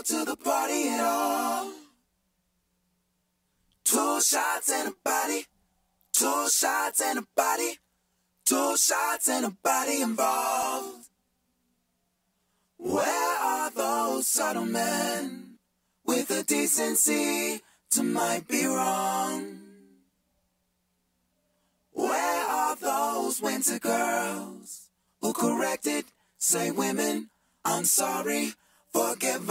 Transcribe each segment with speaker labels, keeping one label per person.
Speaker 1: to the party at all. 2 shots and a body, 2 shots and a body, 2 shots and a body involved. Where are those subtle men with the decency to might be wrong? Where are those winter girls who corrected, say women, I'm sorry, forgive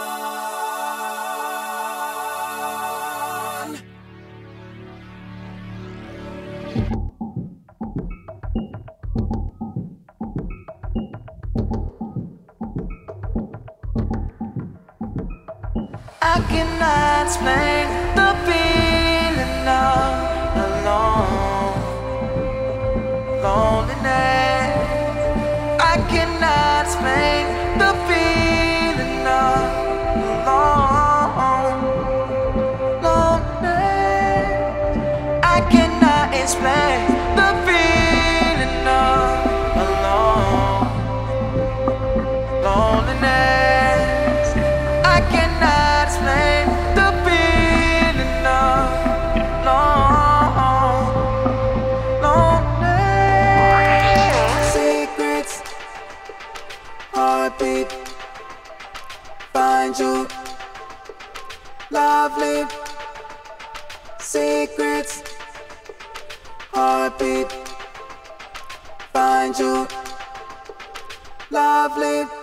Speaker 1: on? I cannot explain the feeling of alone, loneliness. I cannot explain the feeling of alone, loneliness. I cannot explain the feeling of alone, loneliness. I cannot explain the feeling of loneliness. Secrets, heartbeat, find you, lovely. Secrets, heartbeat, find you, lovely.